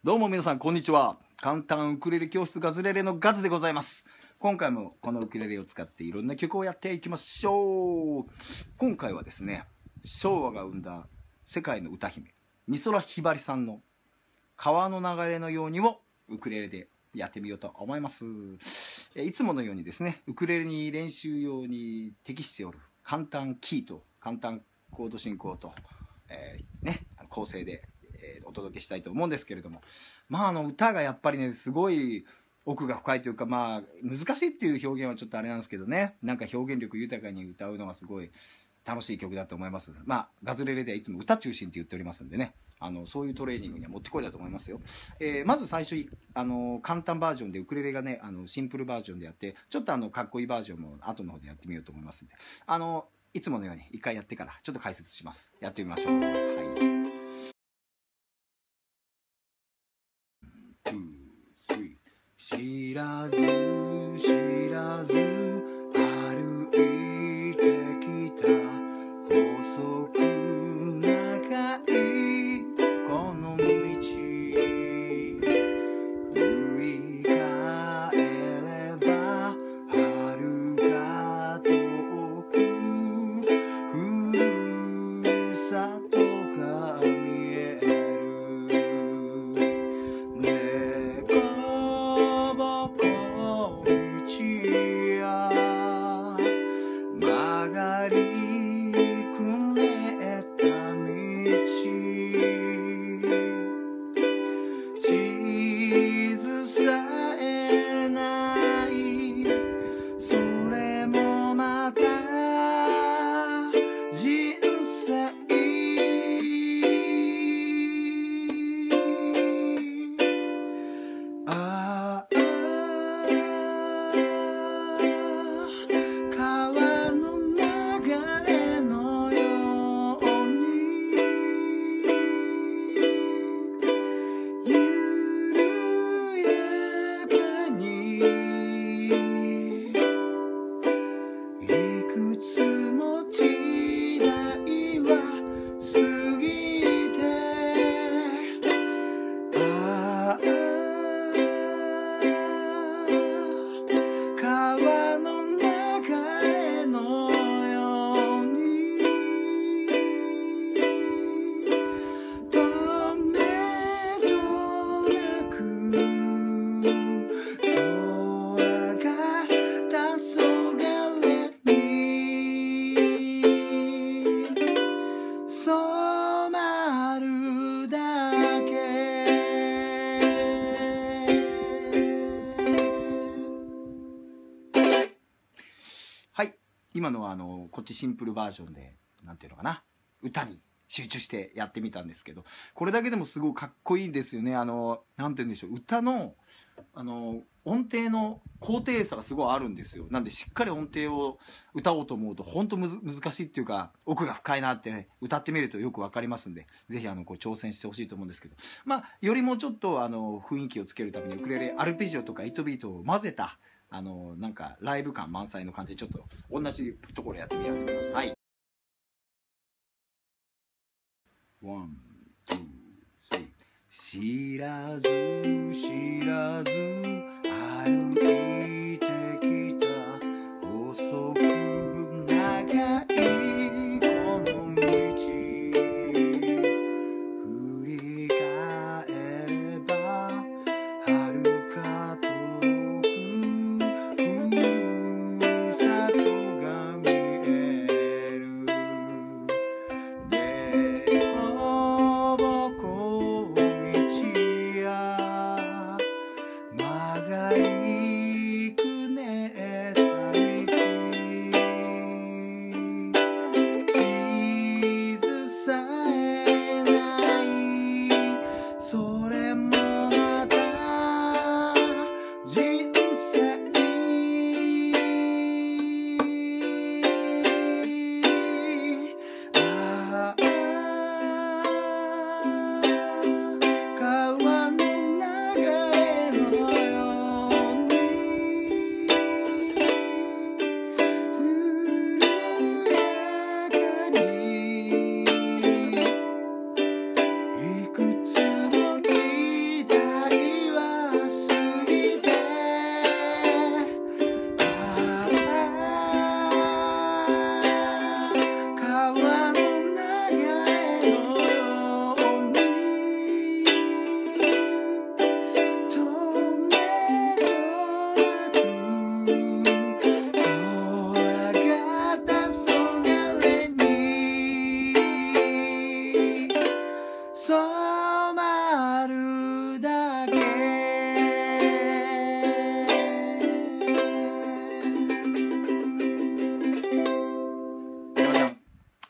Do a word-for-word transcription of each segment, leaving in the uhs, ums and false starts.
どうも皆さんこんにちは。簡単ウクレレ教室ガズレレのガズでございます。今回もこのウクレレを使っていろんな曲をやっていきましょう。今回はですね、昭和が生んだ世界の歌姫美空ひばりさんの川の流れのようにをウクレレでやってみようと思います。いつものようにですね、ウクレレに練習用に適しておる簡単キーと簡単コード進行と、えー、ね、構成でお届けしたいと思うんですけれども、まああの歌がやっぱりねすごい奥が深いというか、まあ難しいっていう表現はちょっとあれなんですけどね、なんか表現力豊かに歌うのがすごい楽しい曲だと思います。まあガズレレではいつも歌中心って言っておりますんでね、あのそういうトレーニングにはもってこいだと思いますよ。えー、まず最初あの簡単バージョンでウクレレがねあのシンプルバージョンでやって、ちょっとあのかっこいいバージョンも後の方でやってみようと思いますんで、あのいつものように一回やってからちょっと解説します。やってみましょう。はい。知らず知らず歩いてきた細く長いこの道、振り返れば遥か遠くふるさとが見える。ね曲がりくねった道、地図さえないそれもまた人生、ああはい、今のはあのこっちシンプルバージョンでなんていうのかな、歌に集中してやってみたんですけど、これだけでもすごいかっこいいですよね。あのなんて言うんでしょう、歌のあの音程の高低差がすごいあるんですよ。なんでしっかり音程を歌おうと思うと本当むず難しいっていうか、奥が深いなって、ね、歌ってみるとよくわかりますんで、ぜひあのこう挑戦してほしいと思うんですけど、まあよりもちょっとあの雰囲気をつけるためにウクレレアルペジオとかエイトビートを混ぜたあのなんかライブ感満載の感じでちょっと同じところやってみようと思います。はい。ワン、ツー、スリー。知らず知らず歩いてきた細く長いこの道、振り返れば遥か遠くふるさとが見える。でこぼこ道や曲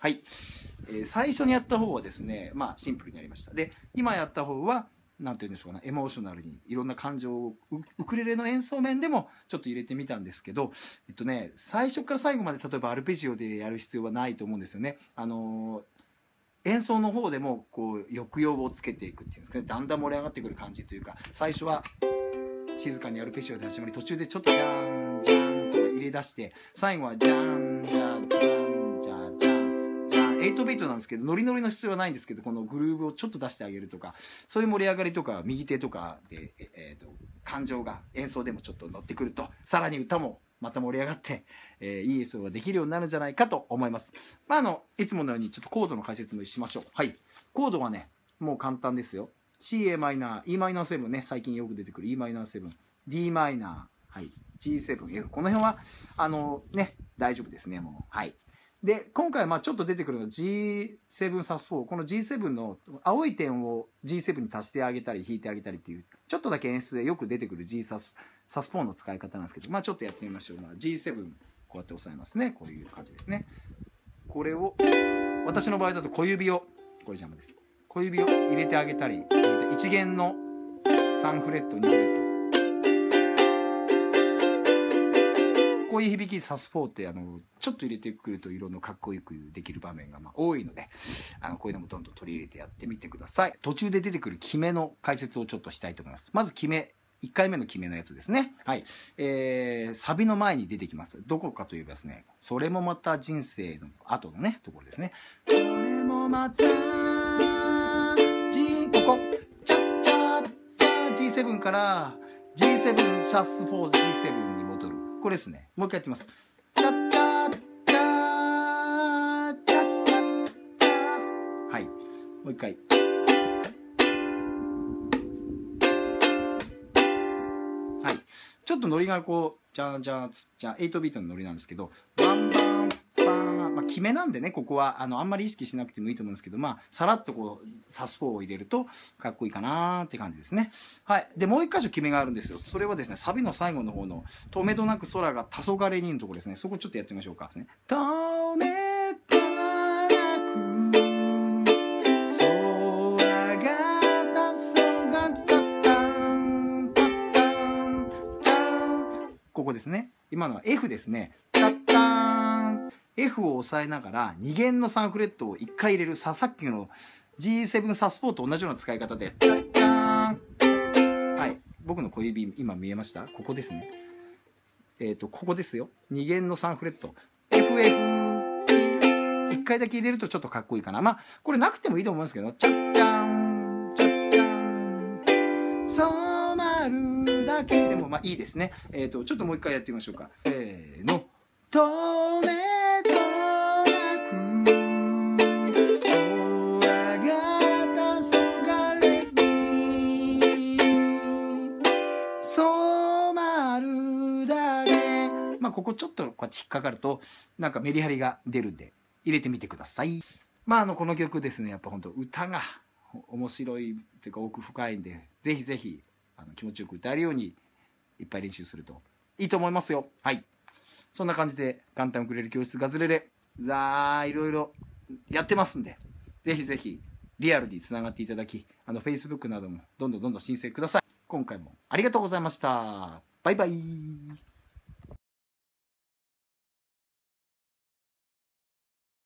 はい。えー、最初にやった方はですね、まあシンプルにやりました。で、今やった方は、なんて言うんでしょうかな、エモーショナルにいろんな感情をウ、ウクレレの演奏面でもちょっと入れてみたんですけど、えっとね、最初から最後まで例えばアルペジオでやる必要はないと思うんですよね。あのー、演奏の方でもこう抑揚をつけていくっていうんですかね、だんだん盛り上がってくる感じというか、最初は静かにアルペジオで始まり、途中でちょっとジャーンジャーンとか入れ出して、最後はジャーンジャージャーンジャージャーンジャーン、エイトビートなんですけど、ノリノリの必要はないんですけど、このグルーブをちょっと出してあげるとか、そういう盛り上がりとか、右手とかで、えーと、感情が演奏でもちょっと乗ってくると、さらに歌もまた盛り上がって、えー、いい演奏ができるようになるんじゃないかと思います。まあ、あの、いつものようにちょっとコードの解説もしましょう。はい。コードはね、もう簡単ですよ。C、A マイナー、イーマイナーセブンね、最近よく出てくる イーマイナーセブン、D マイナー、はい、ジーセブン、F、この辺は、あのね、大丈夫ですね、もう。はい。で、今回はまあちょっと出てくるの ジーセブン サスフォー、この ジーセブン の青い点を ジーセブン に足してあげたり引いてあげたりっていう、ちょっとだけ演出でよく出てくる G サス、サスフォーの使い方なんですけど、まあちょっとやってみましょう。まあ、ジーセブン、こうやって押さえますね。こういう感じですね。これを、私の場合だと小指を、これ邪魔です。小指を入れてあげたり、いち弦のさんフレット、にフレット。こういう響きサスフォーってあのちょっと入れてくると色のかっこよくできる場面がまあ多いので、あのこういうのもどんどん取り入れてやってみてください。途中で出てくる決めの解説をちょっとしたいと思います。まず決め、いっかいめの決めのやつですね。はい。えー、サビの前に出てきます。どこかといえばですね、それもまた人生の後のね、ところですね。それもまた、G、ここ、チャッチャッチャー ジーセブン から ジーセブン サスフォー ジーセブン に戻る。これですね。もう一回やってみます。チャッチャッチャーチャッチャッチャー。はい。もう一回。はい。ちょっとノリがこう、じゃんじゃんじゃん、エイトビートのノリなんですけど、バンバンバン、まあ、決めなんでね、ここは、あの、あんまり意識しなくてもいいと思うんですけど、まあ、さらっとこう、サスフォーを入れると、かっこいいかなーって感じですね。はい。で、もう一箇所決めがあるんですよ。それはですね、サビの最後の方の、止めどなく空が黄昏にのところですね。そこちょっとやってみましょうか。ね、止めどなく、空がここですね。今のは F ですね。タッターン。F を押さえながらに弦のさんフレットをいっかい入れるさ、さっきの ジーセブン サスフォーと同じような使い方で、タッターン。はい。僕の小指、今見えました？ここですね。えっと、ここですよ。に弦のさんフレット。エフエフ。いっかいだけ入れるとちょっとかっこいいかな。まあ、これなくてもいいと思うんですけど、チャッチャン、チャッチャン。染まるだけでもまあいいですね。えっと、ちょっともう一回やってみましょうか。せーの。止めどなく、空が黄昏に染まるだけ。まあ、ここちょっとこうやって引っかかると、なんかメリハリが出るんで、入れてみてください。まあ、あの、この曲ですね、やっぱ本当歌が面白いというか奥深いんで、ぜひぜひ、あの気持ちよく歌えるようにいっぱい練習するといいと思いますよ。はい。そんな感じで、簡単ウクレレ教室ガズレレ、だーいろいろやってますんで、ぜひぜひリアルにつながっていただき、あの Facebook などもどんどんどんどん申請ください。今回もありがとうございました。バイバイ。